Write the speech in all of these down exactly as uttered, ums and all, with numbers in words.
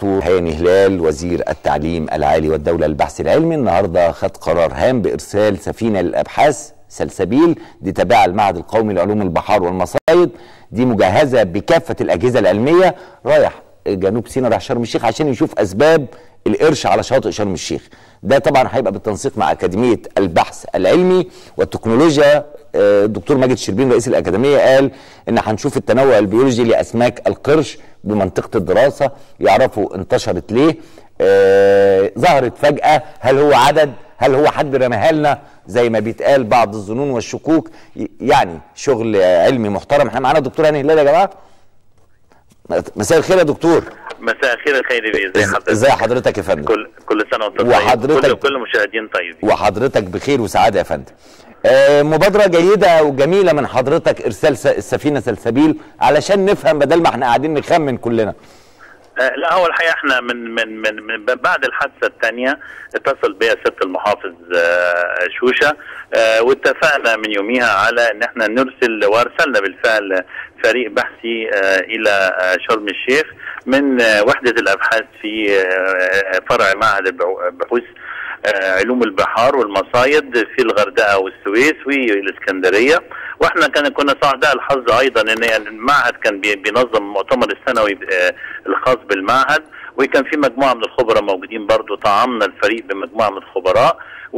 الدكتور هاني هلال وزير التعليم العالي والدولة للبحث العلمي النهارده خد قرار هام بإرسال سفينة للأبحاث سلسبيل دي تابعة المعهد القومي لعلوم البحار والمصايد، دي مجهزة بكافة الأجهزة العلمية، رايح جنوب سيناء رايح شرم الشيخ عشان يشوف أسباب القرش على شاطئ شرم الشيخ. ده طبعا هيبقى بالتنسيق مع أكاديمية البحث العلمي والتكنولوجيا. الدكتور ماجد شربين رئيس الأكاديمية قال إن هنشوف التنوع البيولوجي لأسماك القرش بمنطقة الدراسة، يعرفوا انتشرت ليه، آه ظهرت فجأة، هل هو عدد، هل هو حد رماها لنا زي ما بيتقال بعض الظنون والشكوك. يعني شغل علمي محترم. احنا معانا الدكتور هاني هلال يا جماعة. مساء الخير يا دكتور. مساء الخير يا خيري بيه، ازي حضرتك؟ ازي حضرتك يا فندم؟ كل كل سنه وانت طيب، وحضرتك كل كل المشاهدين طيبين، وحضرتك بخير وسعاده يا فندم. آه مبادره جيده وجميله من حضرتك ارسال السفينه سلسبيل علشان نفهم بدل ما احنا قاعدين نخمن كلنا. آه لا هو الحقيقه احنا من من من, من بعد الحادثه الثانيه اتصل بيا سياده المحافظ آه شوشه، آه واتفقنا من يوميها على ان احنا نرسل، وارسلنا بالفعل فريق بحثي آه الى آه شرم الشيخ من آه وحده الابحاث في آه فرع معهد البحوث آه علوم البحار والمصايد في الغردقه والسويس والاسكندريه. واحنا كان كنا سعداء الحظ ايضا ان المعهد كان بينظم المؤتمر السنوي الخاص بالمعهد، وكان في مجموعه من الخبراء موجودين برضو، طعمنا الفريق بمجموعه من الخبراء،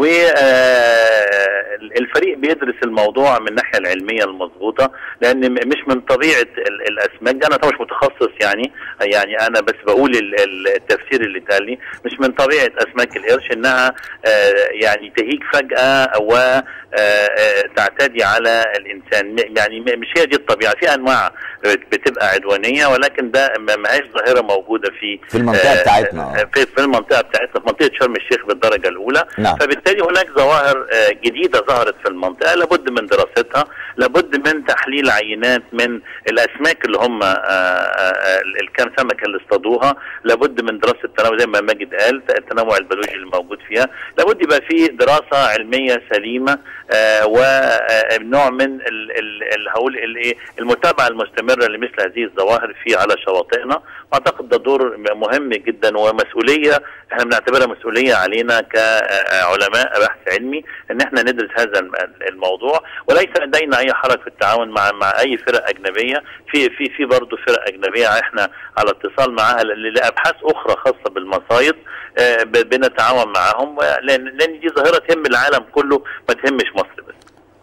والفريق بيدرس الموضوع من الناحيه العلميه المظبوطه، لان مش من طبيعه الاسماك دي، انا طبعا مش متخصص يعني يعني انا بس بقول التفسير اللي اتقال لي، مش من طبيعه اسماك القرش انها يعني تهيج فجاه وتعتدي على الانسان، يعني مش هي دي الطبيعه، في انواع بتبقى عدوانيه ولكن ده ما هيش ظاهره موجوده في في المنطقه بتاعتنا، في, في المنطقه بتاعتنا في منطقه شرم الشيخ بالدرجه الاولى. نعم. فبالتالي هناك ظواهر جديده ظهرت في المنطقه، لابد من دراستها، لابد من تحليل عينات من الاسماك اللي هم الكام سمكه اللي اصطادوها، لابد من دراسه التنوع زي ما ماجد قال، التنوع البيولوجي اللي موجود فيها، لابد يبقى في دراسه علميه سليمه ونوع من هقول الايه المتابعه المستمره لمثل هذه الظواهر في على شواطئنا. واعتقد ده دور مهم جدا ومسؤوليه احنا بنعتبرها مسؤوليه علينا كعلماء بحث علمي ان احنا ندرس هذا الموضوع، وليس لدينا اي حرج في التعاون مع مع اي فرق اجنبيه، في في في برضه فرق اجنبيه احنا على اتصال معاها لابحاث اخرى خاصه بالمصايد، بنتعاون معاهم لان لان دي ظاهره تهم العالم كله ما تهمش مصر بس.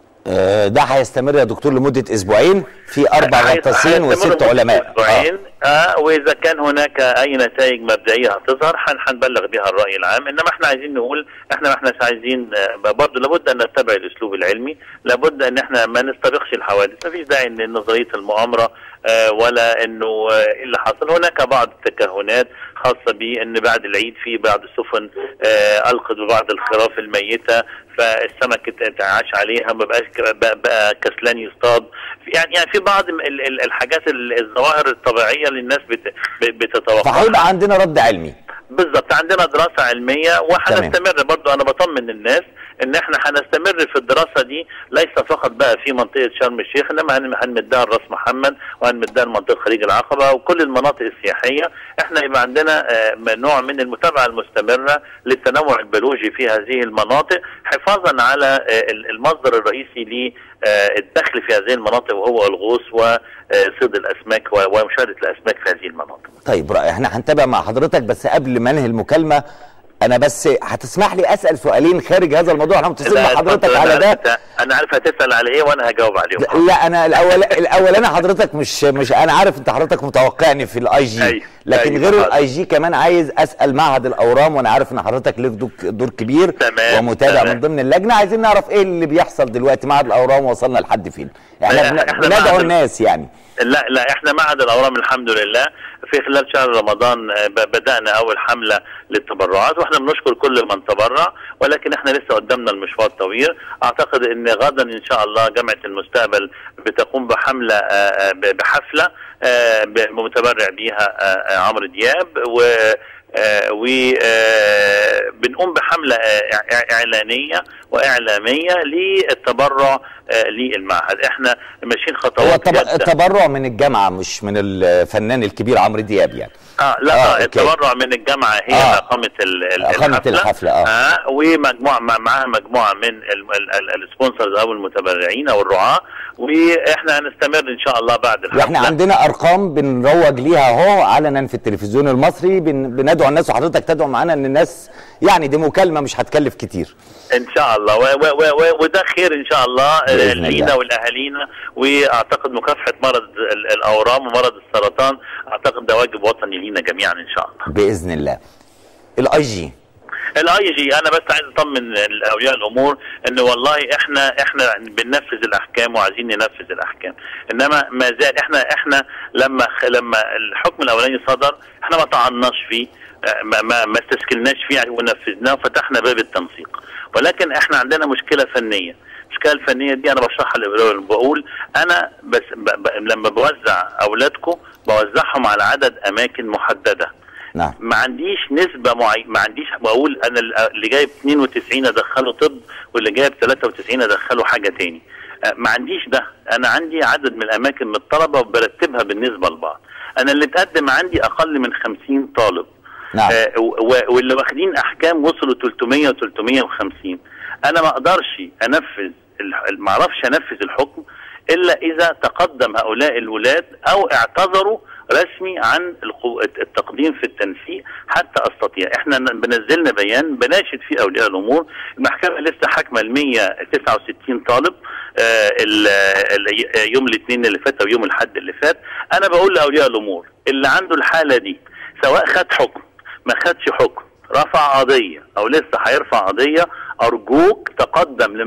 ده هيستمر يا دكتور لمده اسبوعين في اربع غطاسين وست علماء. اسبوعين اه, آه واذا كان هناك اي نتائج مبدئيه هتظهر هنبلغ بها الراي العام، انما احنا عايزين نقول احنا ما احناش عايزين آه برضه لابد ان نتبع الاسلوب العلمي، لابد ان احنا ما نستبقش الحوادث، ما فيش داعي ان نظريه المؤامره آه ولا انه ايه آه اللي حصل. هناك بعض التكهنات خاصه بان بعد العيد في بعض السفن آه القت ببعض الخراف الميته فالسمك اتعاش عليها ما بقاش بقى كسلان يصطاد، يعني يعني في بعض الحاجات الظواهر الطبيعيه اللي الناس بتتوقعها، فهيبقى عندنا رد علمي بالظبط، عندنا دراسه علميه وهنستمر برضو. انا بطمن الناس ان احنا هنستمر في الدراسه دي ليس فقط بقى في منطقه شرم الشيخ، انما هنمدها لراس محمد وهنمدها لمنطقه خليج العقبه وكل المناطق السياحيه. احنا يبقى عندنا نوع من المتابعه المستمره للتنوع البيولوجي في هذه المناطق، حفاظا على المصدر الرئيسي للدخل في هذه المناطق وهو الغوص وصيد الاسماك ومشاهده الاسماك في هذه المناطق. طيب احنا هنتابع مع حضرتك، بس قبل ما انهي المكالمه انا بس هتسمح لي اسال سؤالين خارج هذا الموضوع، احنا متصلين مع حضرتك على ده. انا عارف هتسال على ايه وانا هجاوب عليهم. لا انا الاول الاول انا حضرتك مش مش انا عارف انت حضرتك متوقعني في الاي جي، لكن غير الاي جي كمان عايز اسال معهد الاورام، وانا عارف ان حضرتك ليك دور كبير تمام ومتابع تمام. من ضمن اللجنه، عايزين نعرف ايه اللي بيحصل دلوقتي معهد الاورام وصلنا لحد فين؟ احنا بندعو الناس يعني. لا لا احنا معهد الاورام الحمد لله في خلال شهر رمضان بدأنا أول حملة للتبرعات، واحنا بنشكر كل من تبرع، ولكن احنا لسه قدامنا المشوار طويل. أعتقد إن غدا إن شاء الله جامعة المستقبل بتقوم بحملة بحفلة متبرع بيها عمرو دياب، و وبنقوم بحملة إعلانية وإعلامية للتبرع للمعهد. احنا ماشيين خطوات. هو التبرع من الجامعة مش من الفنان الكبير عمرو دياب يعني؟ اه لا آه التبرع من الجامعه هي آه. اقامه اقامه الحفله اه, آه ومجموعه معاها مجموعه من السبونسرز او المتبرعين او الرعاه، واحنا هنستمر ان شاء الله بعد الحفله. واحنا عندنا ارقام بنروج ليها اهو علنا في التلفزيون المصري، بن... بندعو الناس وحضرتك تدعو معانا ان الناس يعني دي مكالمه مش هتكلف كتير ان شاء الله، و و و وده خير ان شاء الله لينا ولاهالينا. واعتقد مكافحه مرض الاورام ومرض السرطان اعتقد ده واجب وطني لينا جميعا ان شاء الله باذن الله. الاي جي الاي جي انا بس عايز اطمن اولياء الامور ان والله احنا احنا بننفذ الاحكام وعايزين ننفذ الاحكام، انما ما زال احنا احنا لما لما الحكم الاولاني صدر احنا ما طعناش فيه، ما ما, ما استسكلناش فيه ونفذناه وفتحنا باب التنسيق، ولكن احنا عندنا مشكله فنيه. المشكله الفنيه دي انا بشرحها للاولياء، بقول انا بس ب ب لما بوزع اولادكم بوزعهم على عدد اماكن محدده. نعم. ما عنديش نسبه معينه، ما عنديش بقول انا اللي جايب اثنين وتسعين ادخله طب واللي جايب ثلاثة وتسعين ادخله حاجه تاني، ما عنديش ده. انا عندي عدد من الاماكن من الطلبه وبرتبها بالنسبه لبعض. انا اللي اتقدم عندي اقل من خمسين طالب. نعم. آه واللي واخدين احكام وصلوا ثلاثمية وثلاثمية وخمسين. انا ما اقدرش انفذ، ما اعرفش انفذ الحكم الا اذا تقدم هؤلاء الولاد او اعتذروا رسمي عن التقديم في التنسيق حتى استطيع. احنا بنزلنا بيان بناشد فيه اولياء الامور. المحكمه لسه حاكمه ل مية وتسعة وستين طالب آه يوم الاثنين اللي فات او يوم الاحد اللي فات. انا بقول لاولياء الامور اللي عنده الحاله دي سواء خد حكم ما خدش حكم، رفع قضيه او لسه هيرفع قضيه، ارجوك تقدم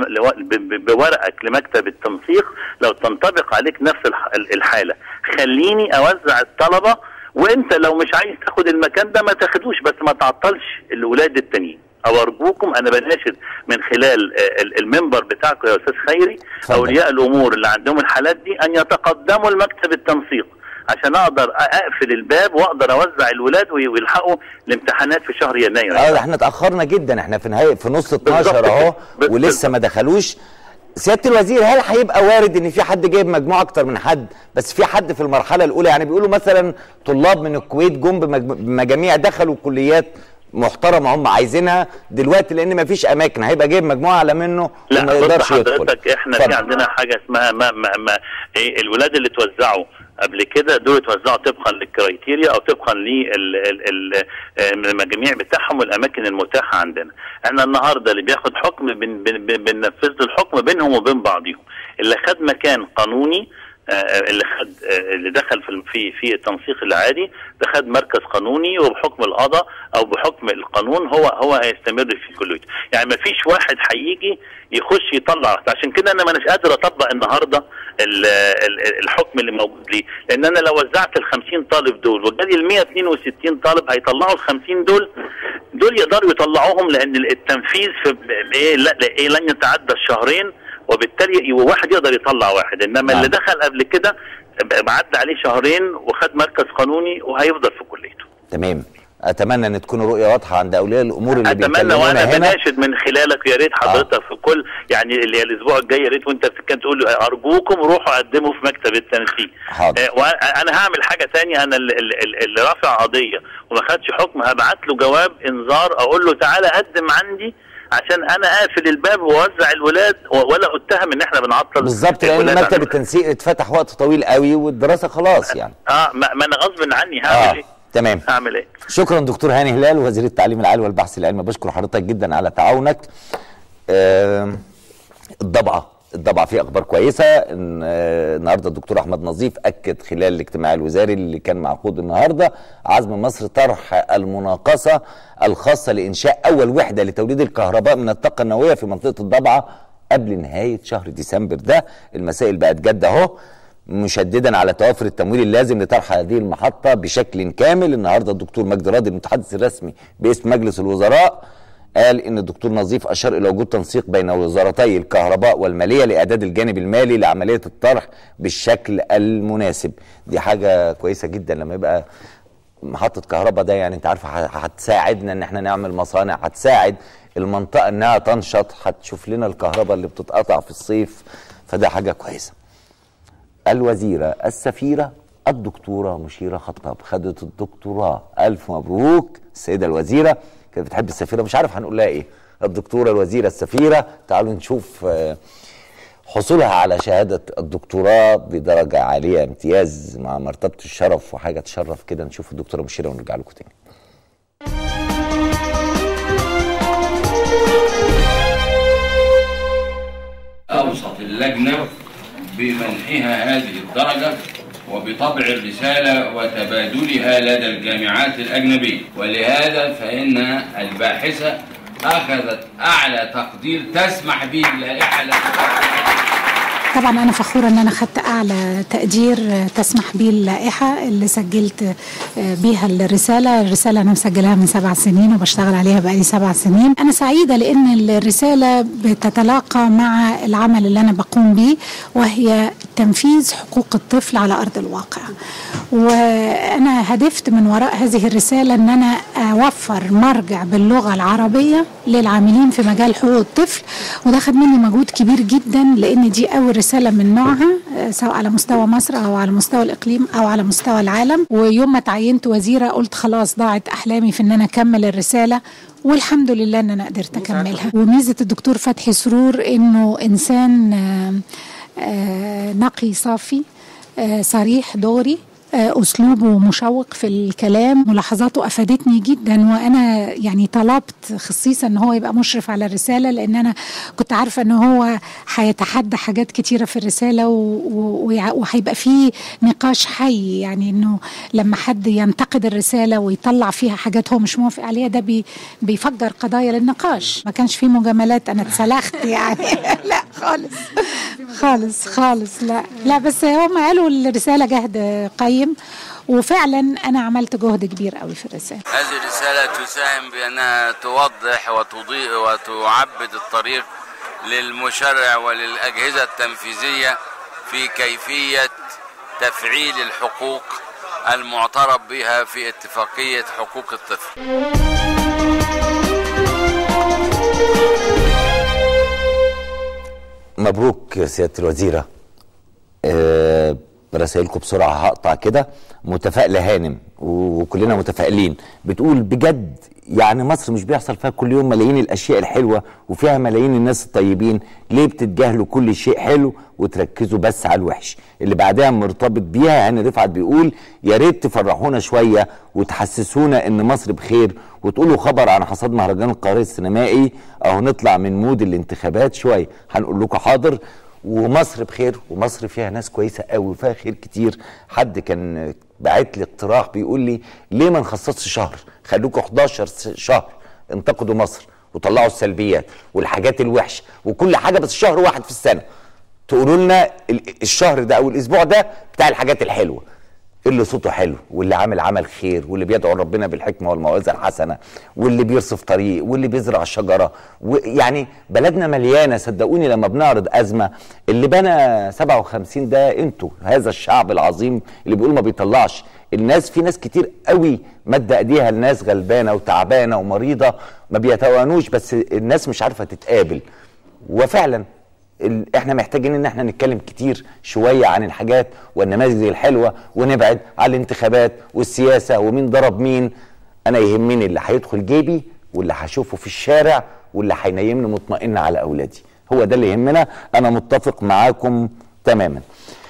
بورقك لمكتب التنسيق لو تنطبق عليك نفس الحاله. خليني اوزع الطلبه، وانت لو مش عايز تاخد المكان ده ما تاخدوش، بس ما تعطلش الاولاد التانيين. او ارجوكم انا بناشد من خلال المنبر بتاعكم يا استاذ خيري اولياء الامور اللي عندهم الحالات دي ان يتقدموا لمكتب التنسيق عشان اقدر اقفل الباب واقدر اوزع الولاد ويلحقوا الامتحانات في شهر يناير. اه احنا اتاخرنا جدا، احنا في نهايه في نص اتناشر اهو ولسه ما دخلوش. سياده الوزير هل هيبقى وارد ان في حد جايب مجموعه اكتر من حد بس في حد في المرحله الاولى؟ يعني بيقولوا مثلا طلاب من الكويت جم بمجاميع دخلوا كليات محترمه هم عايزينها دلوقتي لان ما فيش اماكن، هيبقى جايب مجموعه على منه وما يقدرش يدخل. حضرتك احنا في عندنا حاجه اسمها ما ما ما ايه الولاد اللي توزعوا قبل كده دول اتوزعوا طبقا للكرايتيريا او طبقا للمجاميع بتاعهم والاماكن المتاحه عندنا. احنا النهارده اللي بياخد حكم بن بن بننفذ له الحكم بينهم وبين بعضهم. اللي خد مكان قانوني اللي خد اللي دخل في في في التنسيق العادي ده خد مركز قانوني وبحكم القضاء او بحكم القانون هو هو هيستمر في كليته. يعني ما فيش واحد هيجي يخش يطلع. عشان كده انا مانيش قادر اطبق النهارده الحكم اللي موجود لي، لان انا لو وزعت ال خمسين طالب دول وجالي ال مية واتنين وستين طالب هيطلعوا ال خمسين دول دول يقدروا يطلعوهم، لان التنفيذ في ايه لا ايه لن يتعدى الشهرين، وبالتالي واحد يقدر يطلع واحد. انما نعم. اللي دخل قبل كده بعد عليه شهرين وخد مركز قانوني وهيفضل في كليته. تمام. اتمنى ان تكون رؤيه واضحه عند اولياء الامور اللي بيتكلمونا هنا. اتمنى وانا بناشد من خلالك يا ريت حضرتك آه. في كل يعني اللي الاسبوع الجاي يا ريت وانت بتتكلم تقول ارجوكم روحوا قدموا في مكتب التنسيق. حاضر. آه وانا هعمل حاجه ثانيه. انا اللي, اللي رافع قضيه وما خدش حكم هبعت له جواب انذار اقول له تعالى قدم عندي عشان انا اقفل الباب واوزع الولاد ولا اتهم ان احنا بنعطل بالظبط، لان مكتب التنسيق اتفتح وقت طويل قوي والدراسه خلاص يعني. اه ما, ما انا غصب عني هعمل آه. ايه؟ تمام. هعمل ايه؟ شكرا دكتور هاني هلال وزير التعليم العالي والبحث العلمي، بشكر حضرتك جدا على تعاونك. آه الضبعه الضبعه فيه اخبار كويسه. ان آه النهارده الدكتور احمد نظيف اكد خلال الاجتماع الوزاري اللي كان معقود النهارده عزم مصر طرح المناقصه الخاصه لانشاء اول وحده لتوليد الكهرباء من الطاقه النوويه في منطقه الضبعه قبل نهايه شهر ديسمبر ده. المسائل بقت جد اهو، مشددا على توافر التمويل اللازم لطرح هذه المحطه بشكل كامل. النهارده الدكتور مجدي راضي المتحدث الرسمي باسم مجلس الوزراء قال ان الدكتور نظيف اشار الى وجود تنسيق بين وزارتي الكهرباء والماليه لاعداد الجانب المالي لعمليه الطرح بالشكل المناسب. دي حاجه كويسه جدا لما يبقى محطه كهرباء. ده يعني انت عارفه هتساعدنا ان احنا نعمل مصانع، هتساعد المنطقه انها تنشط، هتشوف لنا الكهرباء اللي بتتقطع في الصيف، فده حاجه كويسه. الوزيره السفيره الدكتوره مشيره خطاب خدت الدكتوراه. الف مبروك السيده الوزيره، كانت بتحب السفيره، مش عارف هنقول لها ايه، الدكتوره الوزيره السفيره. تعالوا نشوف حصولها على شهاده الدكتوراه بدرجه عاليه، امتياز مع مرتبه الشرف وحاجه تشرف كده. نشوف الدكتوره مشيره ونرجع لكم تاني. أوصت اللجنة بمنحها هذه الدرجة وبطبع الرسالة وتبادلها لدى الجامعات الأجنبية، ولهذا فإن الباحثة أخذت أعلى تقدير تسمح به اللائحة. طبعا أنا فخورة أن أنا خدت أعلى تقدير تسمح به اللائحة اللي سجلت بيها الرسالة. الرسالة أنا مسجلها من سبع سنين وبشتغل عليها بقالي سبع سنين. أنا سعيدة لأن الرسالة بتتلاقى مع العمل اللي أنا بقوم به، وهي تنفيذ حقوق الطفل على أرض الواقع. وأنا هدفت من وراء هذه الرسالة أن أنا أوفر مرجع باللغة العربية للعاملين في مجال حقوق الطفل، وده خد مني مجهود كبير جدا لأن دي أول رسالة من نوعها سواء على مستوى مصر أو على مستوى الإقليم أو على مستوى العالم. ويوم ما تعينت وزيرة قلت خلاص ضاعت أحلامي في أن أنا أكمل الرسالة، والحمد لله أن أنا قدرت أكملها. وميزة الدكتور فتحي سرور أنه إنسان نقي صافي صريح دغري، أسلوبه مشوق في الكلام، ملاحظاته أفادتني جدا. وأنا يعني طلبت خصيصا أن هو يبقى مشرف على الرسالة، لأن أنا كنت عارفة أن هو هيتحدى حاجات كتيرة في الرسالة وهيبقى فيه نقاش حي، يعني أنه لما حد ينتقد الرسالة ويطلع فيها حاجات هو مش موافق عليها ده بي بيفجر قضايا للنقاش. ما كانش فيه مجاملات، أنا اتسلخت يعني لا خالص خالص خالص لا لا بس هم قالوا الرسالة جهد قيم، وفعلا أنا عملت جهد كبير قوي في الرسالة. هذه الرسالة تساهم بأنها توضح وتضيء وتعبد الطريق للمشرع وللأجهزة التنفيذية في كيفية تفعيل الحقوق المعترف بها في اتفاقية حقوق الطفل. مبروك سيادة الوزيرة. أه رسائلكم بسرعة هقطع كده. متفائلة هانم وكلنا متفائلين، بتقول بجد يعني مصر مش بيحصل فيها كل يوم ملايين الأشياء الحلوة وفيها ملايين الناس الطيبين، ليه بتتجاهلوا كل شيء حلو وتركزوا بس على الوحش؟ اللي بعدها مرتبط بيها هاني رفعت بيقول يا ريت تفرحونا شوية وتحسسونا إن مصر بخير وتقولوا خبر عن حصاد مهرجان القاهرة السينمائي أو نطلع من مود الانتخابات شوية. هنقول لكم حاضر، ومصر بخير ومصر فيها ناس كويسه قوي وفيها خير كتير. حد كان باعت لي اقتراح بيقول لي ليه ما نخصصش شهر، خلوكوا حداشر شهر انتقدوا مصر وطلعوا السلبيات والحاجات الوحشه وكل حاجه، بس شهر واحد في السنه تقولوا لنا الشهر ده او الاسبوع ده بتاع الحاجات الحلوه، اللي صوته حلو واللي عامل عمل خير واللي بيدعو ربنا بالحكمه والموعظه الحسنه واللي بيرصف طريق واللي بيزرع شجره. ويعني بلدنا مليانه صدقوني. لما بنعرض ازمه اللي بنى سبعة وخمسين ده انتوا، هذا الشعب العظيم اللي بيقول ما بيطلعش الناس، في ناس كتير قوي مد ايديها لناس غلبانه وتعبانه ومريضه ما بيتوانوش، بس الناس مش عارفه تتقابل. وفعلا احنا محتاجين ان احنا نتكلم كتير شويه عن الحاجات والنماذج الحلوه ونبعد عن الانتخابات والسياسه ومين ضرب مين. انا يهمني اللي هيدخل جيبي واللي هشوفه في الشارع واللي هينيمني مطمئن على اولادي، هو ده اللي يهمنا. انا متفق معاكم تماما.